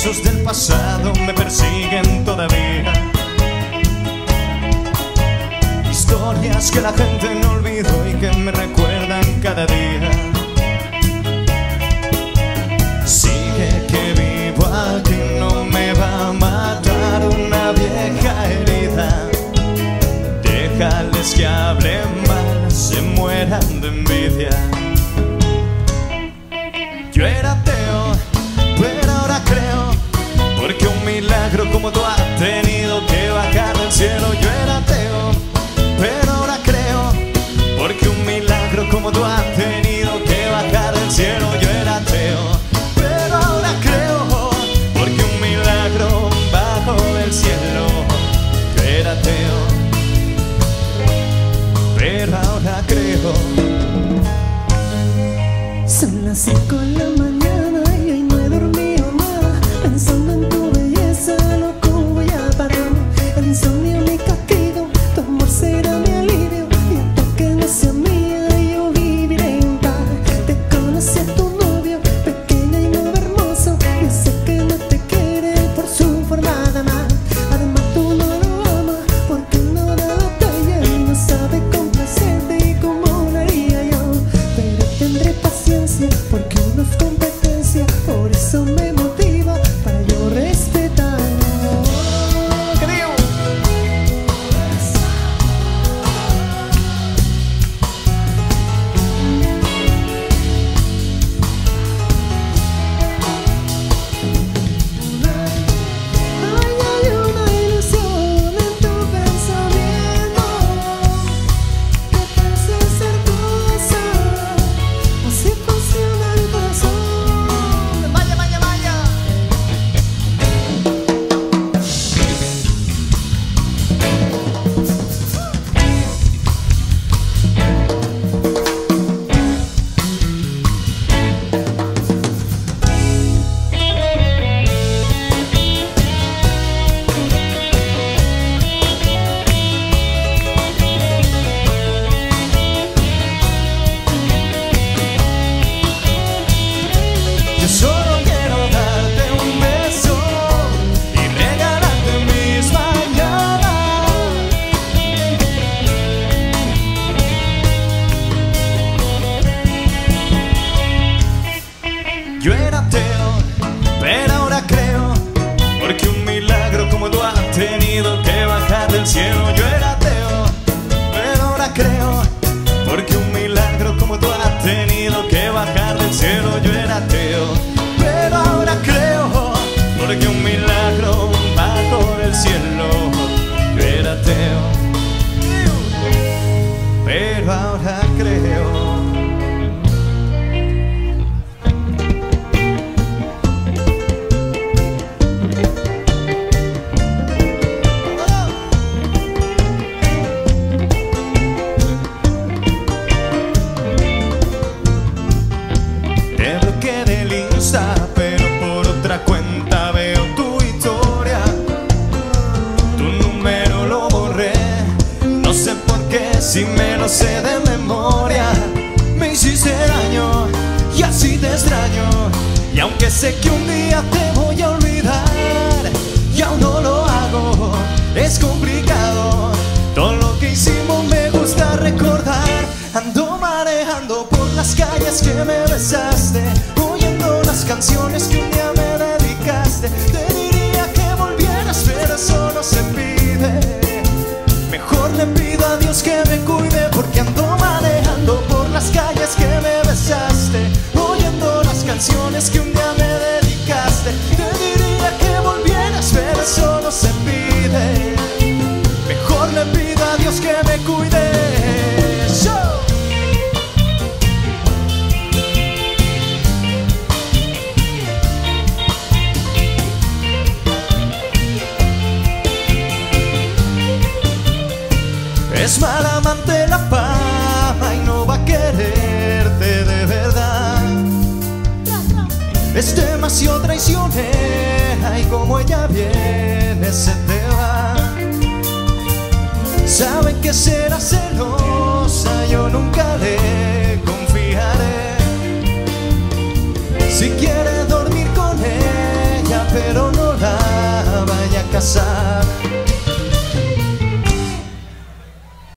besos del pasado me persiguen todavía. Historias que la gente no olvidó y que me recuerdan cada día. Sigue que vivo aquí, no me va a matar una vieja herida. Déjales que hablen mal, se mueran de envidia. Yo era ateo, pero ahora creo, porque un milagro como tú has tenido que bajar del cielo. Yo era ateo, pero ahora creo, porque un milagro como tú has tenido que bajar del cielo. Yo era ateo, pero ahora creo, porque un milagro bajó del cielo. Yo era ateo, pero ahora creo. Son las 5 de la mañana y hoy no he dormido nada, pensando en tu belleza, loco voy a parar. El insomnio mi castigo, tu amor será mi alivio, y hasta que no sea mía yo viviré en paz. Te conocí a tu novio, pequeña y no hermoso, y sé que no te quiere por su forma de amar. Además tú no lo amas porque no da detalle y no sabe complacerte y como lo haría yo. Pero tendré paciencia porque no es competencia, por eso me motiva para yo respetar. ¿Qué digo? Hay una ilusión en tu pensamiento que parece ser cosa, así funciona el corazón. Vaya, vaya, vaya. Yo solo quiero darte un beso y regalarte mis mañanas. Yo era ateo, pero ahora creo, porque un milagro como tú has tenido que bajar del cielo. Yo era ateo, pero ahora creo, porque un milagro como tú has tenido que bajar del cielo. Yo era ateo, pero ahora creo, porque un milagro bajó del cielo. Yo era ateo, pero ahora creo. Te bloqueé del Insta, pero por otra cuenta veo tu historia. Tu número lo borré, no sé por qué, si me lo sé de memoria. Me hiciste daño y así te extraño, y aunque sé que un día te voy a olvidar, y aún no lo hago, es complicado. Todo lo que hicimos me gusta recordar. Ando manejando por las calles que me besaste, oyendo las canciones que un día me dedicaste. Te diría que volvieras, pero eso no se pide. Mejor le pido a Dios que me cuide, porque ando manejando por las calles que me besaste, oyendo las canciones que un día me dedicaste. Te diría que volvieras, pero eso no se pide. Mejor le pido a Dios que me cuide. ¡Show! Es mal amante la fama y no va a quererte de verdad. Es demasiado traicionera y como ella viene se te va. Sabe que será celosa, yo nunca le confiaré. Si quieres